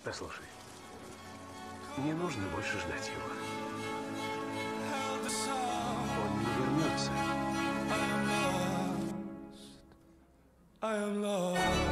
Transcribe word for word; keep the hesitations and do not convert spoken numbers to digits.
Послушай, не нужно больше ждать его. Он не вернется. I am lost.